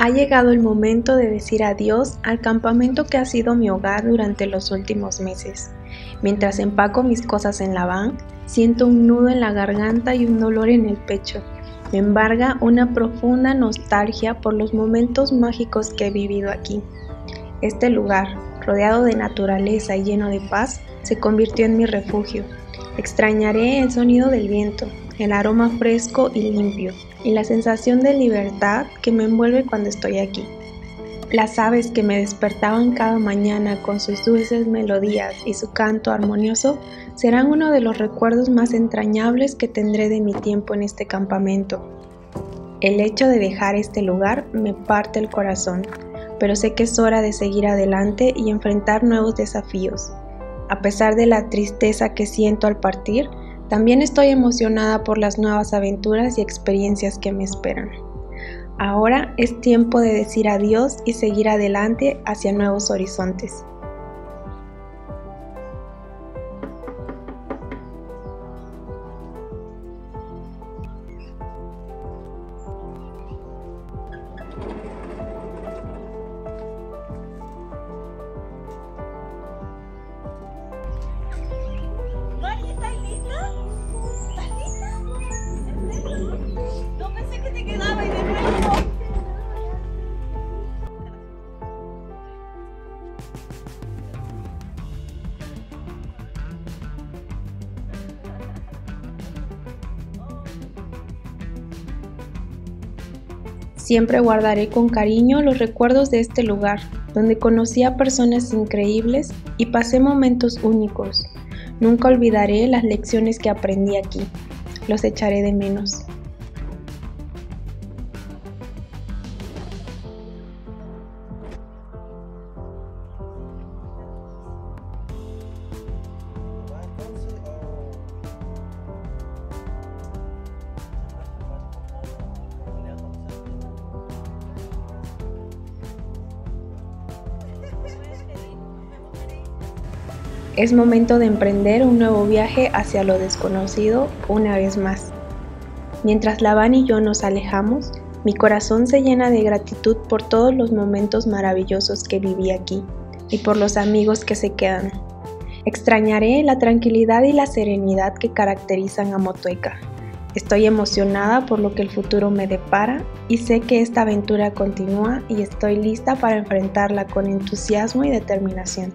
Ha llegado el momento de decir adiós al campamento que ha sido mi hogar durante los últimos meses. Mientras empaco mis cosas en la van, siento un nudo en la garganta y un dolor en el pecho. Me embarga una profunda nostalgia por los momentos mágicos que he vivido aquí. Este lugar, rodeado de naturaleza y lleno de paz, se convirtió en mi refugio. Extrañaré el sonido del viento, el aroma fresco y limpio, y la sensación de libertad que me envuelve cuando estoy aquí. Las aves que me despertaban cada mañana con sus dulces melodías y su canto armonioso serán uno de los recuerdos más entrañables que tendré de mi tiempo en este campamento. El hecho de dejar este lugar me parte el corazón, pero sé que es hora de seguir adelante y enfrentar nuevos desafíos. A pesar de la tristeza que siento al partir, también estoy emocionada por las nuevas aventuras y experiencias que me esperan. Ahora es tiempo de decir adiós y seguir adelante hacia nuevos horizontes. Mari, ¿estás lista? ¿Estás lista? ¿En serio? No pensé que te quedaba y de nuevo. Siempre guardaré con cariño los recuerdos de este lugar, donde conocí a personas increíbles y pasé momentos únicos. Nunca olvidaré las lecciones que aprendí aquí. Los echaré de menos. Es momento de emprender un nuevo viaje hacia lo desconocido una vez más. Mientras Lavan y yo nos alejamos, mi corazón se llena de gratitud por todos los momentos maravillosos que viví aquí y por los amigos que se quedan. Extrañaré la tranquilidad y la serenidad que caracterizan a Motueka. Estoy emocionada por lo que el futuro me depara y sé que esta aventura continúa y estoy lista para enfrentarla con entusiasmo y determinación.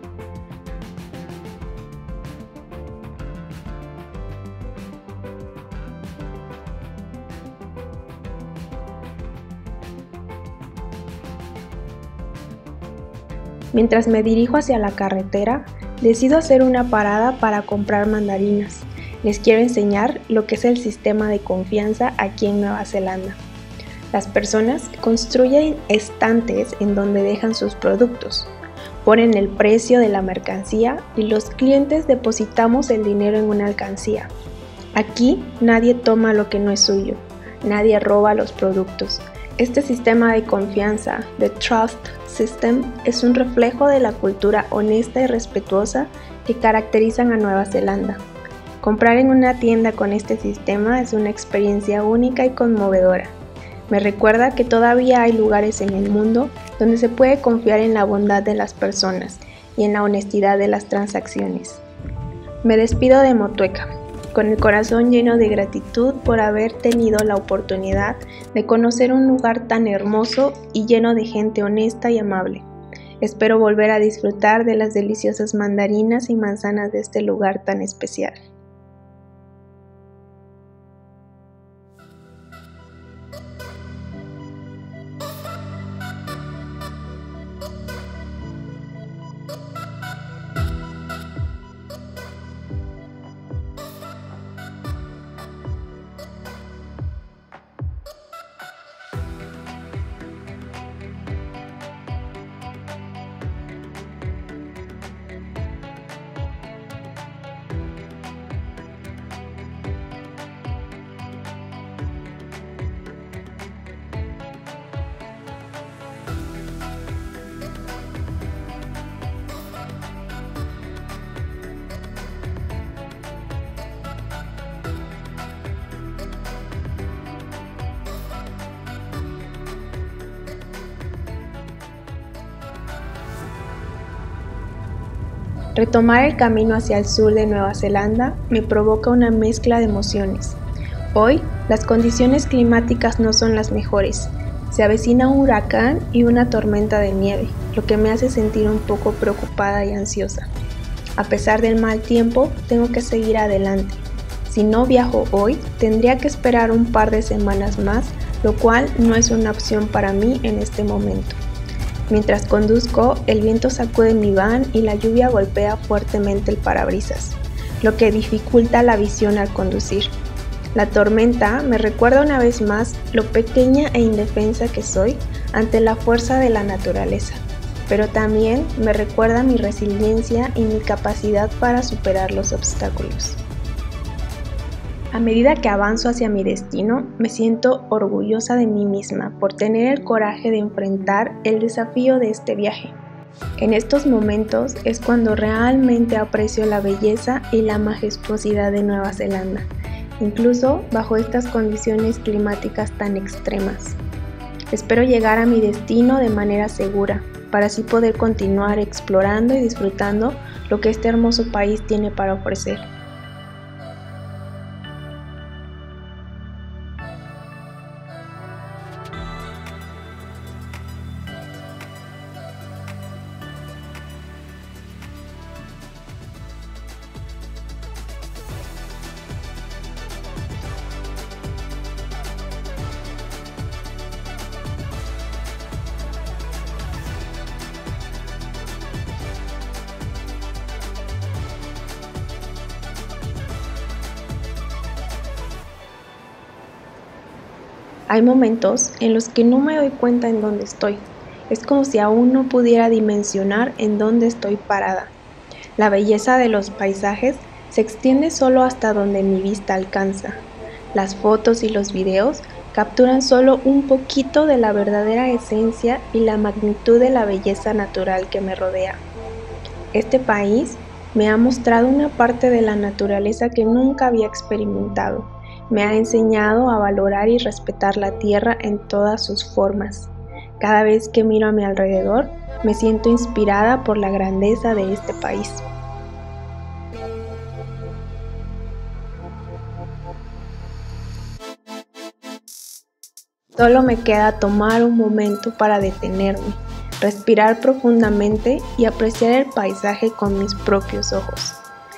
Mientras me dirijo hacia la carretera, decido hacer una parada para comprar mandarinas. Les quiero enseñar lo que es el sistema de confianza aquí en Nueva Zelanda. Las personas construyen estantes en donde dejan sus productos, ponen el precio de la mercancía y los clientes depositamos el dinero en una alcancía. Aquí nadie toma lo que no es suyo, nadie roba los productos. Este sistema de confianza, The Trust System, es un reflejo de la cultura honesta y respetuosa que caracterizan a Nueva Zelanda. Comprar en una tienda con este sistema es una experiencia única y conmovedora. Me recuerda que todavía hay lugares en el mundo donde se puede confiar en la bondad de las personas y en la honestidad de las transacciones. Me despido de Motueka, con el corazón lleno de gratitud por haber tenido la oportunidad de conocer un lugar tan hermoso y lleno de gente honesta y amable. Espero volver a disfrutar de las deliciosas mandarinas y manzanas de este lugar tan especial. Retomar el camino hacia el sur de Nueva Zelanda me provoca una mezcla de emociones. Hoy, las condiciones climáticas no son las mejores. Se avecina un huracán y una tormenta de nieve, lo que me hace sentir un poco preocupada y ansiosa. A pesar del mal tiempo, tengo que seguir adelante. Si no viajo hoy, tendría que esperar un par de semanas más, lo cual no es una opción para mí en este momento. Mientras conduzco, el viento sacude mi van y la lluvia golpea fuertemente el parabrisas, lo que dificulta la visión al conducir. La tormenta me recuerda una vez más lo pequeña e indefensa que soy ante la fuerza de la naturaleza, pero también me recuerda mi resiliencia y mi capacidad para superar los obstáculos. A medida que avanzo hacia mi destino, me siento orgullosa de mí misma por tener el coraje de enfrentar el desafío de este viaje. En estos momentos es cuando realmente aprecio la belleza y la majestuosidad de Nueva Zelanda, incluso bajo estas condiciones climáticas tan extremas. Espero llegar a mi destino de manera segura, para así poder continuar explorando y disfrutando lo que este hermoso país tiene para ofrecer. Hay momentos en los que no me doy cuenta en dónde estoy. Es como si aún no pudiera dimensionar en dónde estoy parada. La belleza de los paisajes se extiende solo hasta donde mi vista alcanza. Las fotos y los videos capturan solo un poquito de la verdadera esencia y la magnitud de la belleza natural que me rodea. Este país me ha mostrado una parte de la naturaleza que nunca había experimentado. Me ha enseñado a valorar y respetar la tierra en todas sus formas. Cada vez que miro a mi alrededor, me siento inspirada por la grandeza de este país. Solo me queda tomar un momento para detenerme, respirar profundamente y apreciar el paisaje con mis propios ojos.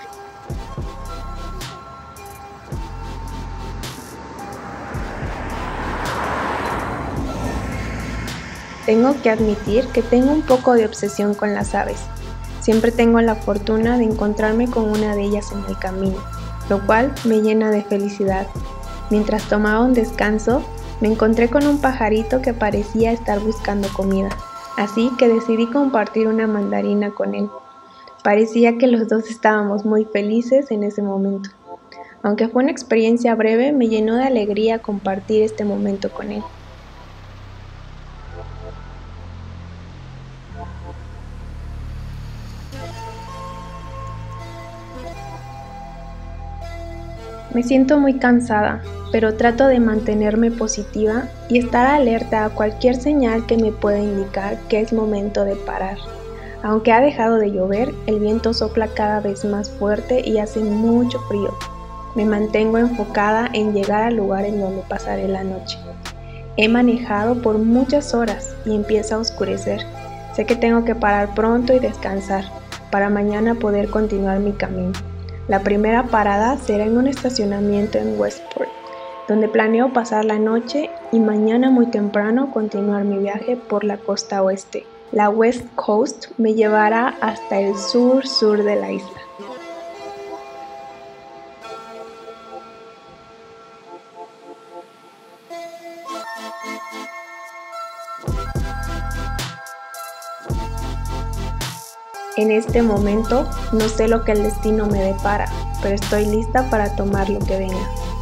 Tengo que admitir que tengo un poco de obsesión con las aves. Siempre tengo la fortuna de encontrarme con una de ellas en el camino, lo cual me llena de felicidad. Mientras tomaba un descanso, me encontré con un pajarito que parecía estar buscando comida, así que decidí compartir una mandarina con él. Parecía que los dos estábamos muy felices en ese momento. Aunque fue una experiencia breve, me llenó de alegría compartir este momento con él. Me siento muy cansada, pero trato de mantenerme positiva y estar alerta a cualquier señal que me pueda indicar que es momento de parar. Aunque ha dejado de llover, el viento sopla cada vez más fuerte y hace mucho frío. Me mantengo enfocada en llegar al lugar en donde pasaré la noche. He manejado por muchas horas y empieza a oscurecer. Sé que tengo que parar pronto y descansar, para mañana poder continuar mi camino. La primera parada será en un estacionamiento en Westport, donde planeo pasar la noche y mañana muy temprano continuar mi viaje por la costa oeste. La West Coast me llevará hasta el sur de la isla. En este momento no sé lo que el destino me depara, pero estoy lista para tomar lo que venga.